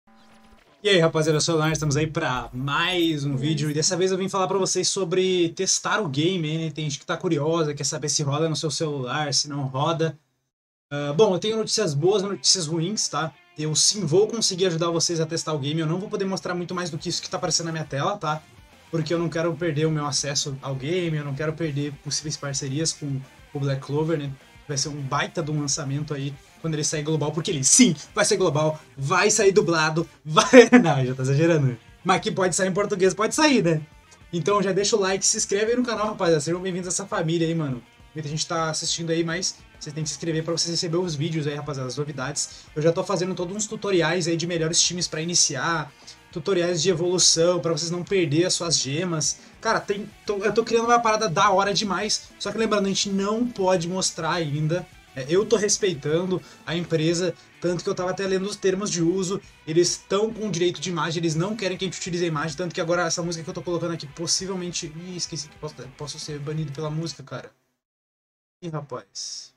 E aí, rapaziada, eu sou o Lars, estamos aí para mais um vídeo e dessa vez eu vim falar para vocês sobre testar o game, né? Tem gente que tá curiosa, quer saber se roda no seu celular, se não roda. Bom, eu tenho notícias boas e notícias ruins, tá? Eu sim vou conseguir ajudar vocês a testar o game, eu não vou poder mostrar muito mais do que isso que tá aparecendo na minha tela, tá? Porque eu não quero perder o meu acesso ao game, eu não quero perder possíveis parcerias com o Black Clover, né? Vai ser um baita de um lançamento aí quando ele sair global, porque ele sim vai ser global, vai sair dublado, vai. Não, já tá exagerando. Mas que pode sair em português, pode sair, né? Então já deixa o like, se inscreve aí no canal, rapaziada. Sejam bem-vindos a essa família aí, mano. Muita gente tá assistindo aí, mas você tem que se inscrever para você receber os vídeos aí, rapaziada, as novidades. Eu já tô fazendo todos uns tutoriais aí de melhores times para iniciar, tutoriais de evolução, para vocês não perder as suas gemas. Cara, eu tô criando uma parada da hora demais, só que lembrando, a gente não pode mostrar ainda. Eu tô respeitando a empresa, tanto que eu tava até lendo os termos de uso, eles estão com direito de imagem, eles não querem que a gente utilize a imagem, tanto que agora essa música que eu tô colocando aqui possivelmente... Ih, esqueci que posso ser banido pela música, cara. Ih, rapaz.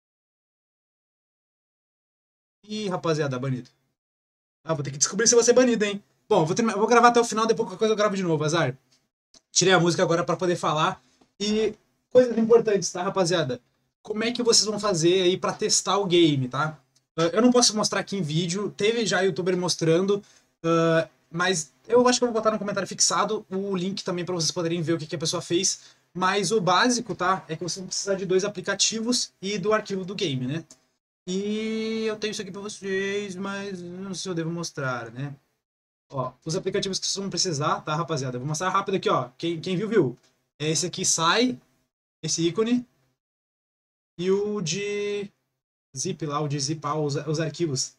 Ih, rapaziada, banido. Ah, vou ter que descobrir se você é banido, hein? Bom, eu vou gravar até o final, depois qualquer coisa eu gravo de novo, azar. Tirei a música agora para poder falar. E coisas importantes, tá, rapaziada? Como é que vocês vão fazer aí para testar o game, tá? Eu não posso mostrar aqui em vídeo, teve já youtuber mostrando, mas eu acho que eu vou botar no comentário fixado o link também para vocês poderem ver o que a pessoa fez. Mas o básico, tá? É que vocês vão precisar de dois aplicativos e do arquivo do game, né? E eu tenho isso aqui para vocês, mas não sei se eu devo mostrar, né? Ó, os aplicativos que vocês vão precisar, tá, rapaziada? Eu vou mostrar rápido aqui, ó. Quem viu, viu. É esse aqui, sai, esse ícone, e o de zip lá, o de zipar os arquivos.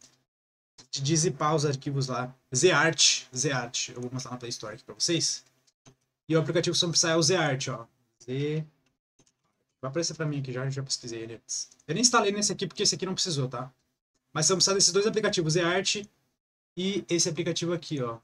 De zipar os arquivos lá. ZArt, ZArt. Eu vou mostrar na Play Store aqui pra vocês. E o aplicativo que vocês vão precisar é o ZArt, ó. Z... Vai aparecer pra mim aqui já pesquisei ele antes. Eu nem instalei nesse aqui porque esse aqui não precisou, tá? Mas vocês vão precisar desses dois aplicativos, ZArt e esse aplicativo aqui, ó.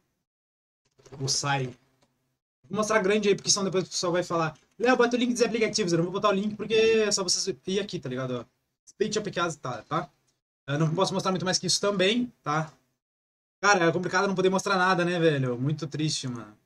O Sai. Vou mostrar grande aí, porque senão depois o pessoal vai falar: Léo, bota o link dos aplicativos. Eu não vou botar o link porque é só vocês ir aqui, tá ligado? Ó. Speech APKs, tá? Eu não posso mostrar muito mais que isso também, tá? Cara, é complicado não poder mostrar nada, né, velho? Muito triste, mano.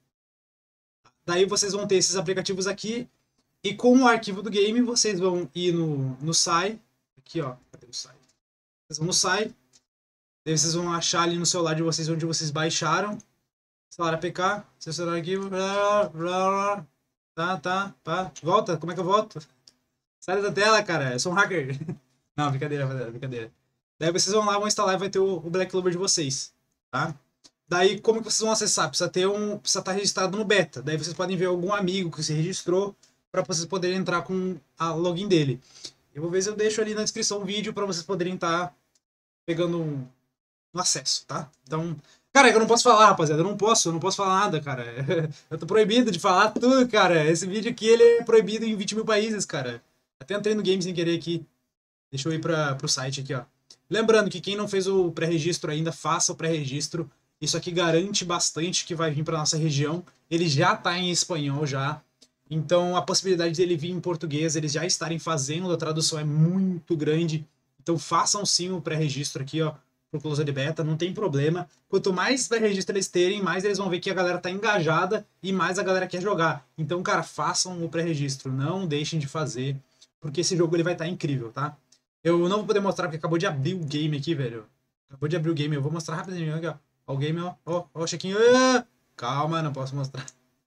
Daí vocês vão ter esses aplicativos aqui. E com o arquivo do game, vocês vão ir no SAI. Aqui, ó. Cadê o SAI? Vocês vão no SAI. Daí vocês vão achar ali no celular de vocês onde vocês baixaram. Celular APK, selecionar arquivo. Blá, blá, blá. Tá, pá. Volta, como é que eu volto? Sai da tela, cara. Eu sou um hacker. Não, brincadeira, rapaziada, brincadeira. Daí vocês vão lá, vão instalar e vai ter o Black Clover de vocês, tá? Daí, como que vocês vão acessar? Precisa estar registrado no beta. Daí vocês podem ver algum amigo que se registrou para vocês poderem entrar com a login dele. Eu vou ver se eu deixo ali na descrição um vídeo para vocês poderem estar pegando um acesso, tá? Então, cara, eu não posso falar, rapaziada. Eu não posso falar nada, cara. Eu tô proibido de falar tudo, cara. Esse vídeo aqui, ele é proibido em 20 mil países, cara. Até entrei no game sem querer aqui. Deixa eu ir pro site aqui, ó. Lembrando que quem não fez o pré-registro ainda, faça o pré-registro. Isso aqui garante bastante que vai vir para nossa região. Ele já tá em espanhol já. Então a possibilidade dele vir em português, eles já estarem fazendo a tradução é muito grande. Então façam sim o pré-registro aqui, ó, pro Closed Beta, não tem problema. Quanto mais pré-registro eles terem, mais eles vão ver que a galera tá engajada e mais a galera quer jogar. Então, cara, façam o pré-registro, não deixem de fazer, porque esse jogo ele vai estar incrível, tá? Eu não vou poder mostrar porque acabou de abrir o game aqui, velho. Acabou de abrir o game, eu vou mostrar rapidinho aqui, ó. Ó o game, ó o chequinho. Ah! Calma, não posso mostrar.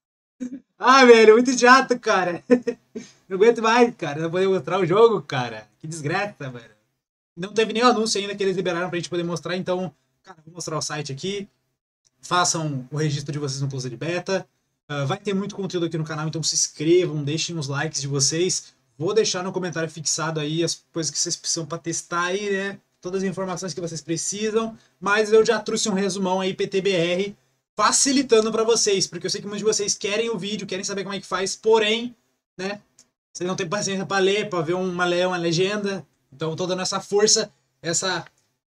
Ah, velho, muito chato, cara. Não aguento mais, cara. Não poder mostrar o jogo, cara. Que desgraça, velho. Não teve nenhum anúncio ainda que eles liberaram pra gente poder mostrar, então, cara, vou mostrar o site aqui. Façam o registro de vocês no Closed Beta. Vai ter muito conteúdo aqui no canal, então se inscrevam, deixem os likes de vocês. Vou deixar no comentário fixado aí as coisas que vocês precisam para testar aí, né? Todas as informações que vocês precisam. Mas eu já trouxe um resumão aí PTBR facilitando para vocês, porque eu sei que muitos de vocês querem o vídeo, querem saber como é que faz, porém, né? Vocês não têm paciência para ler, para ver uma legenda. Então eu tô dando essa força, essa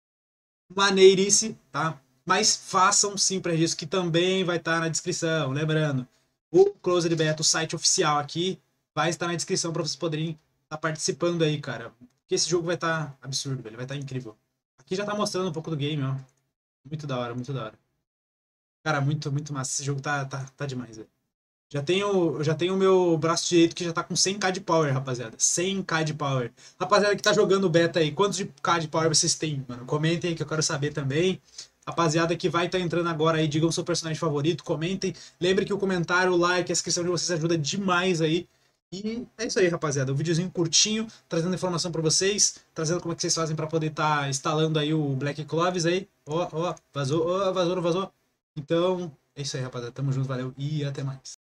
maneirice, tá? Mas façam sim para isso, que também vai estar na descrição. Lembrando, o Closed Beta, o site oficial aqui, vai estar na descrição para vocês poderem estar participando aí, cara. Porque esse jogo vai estar absurdo, velho. Vai estar incrível. Aqui já tá mostrando um pouco do game, ó. Muito da hora, muito da hora. Cara, muito, muito massa. Esse jogo tá demais, velho. Eu já tenho o meu braço direito que já tá com 100k de power, rapaziada. 100k de power. Rapaziada que tá jogando beta aí, quantos de k de power vocês têm, mano? Comentem aí que eu quero saber também. Rapaziada que vai estar entrando agora aí, digam seu personagem favorito, comentem. Lembre que o comentário, o like, a inscrição de vocês ajuda demais aí. E é isso aí, rapaziada. Um videozinho curtinho, trazendo informação pra vocês, trazendo como é que vocês fazem pra poder estar instalando aí o Black Cloves aí. Ó, ó, vazou, ó, vazou, não vazou. Então, é isso aí, rapaziada. Tamo junto, valeu e até mais.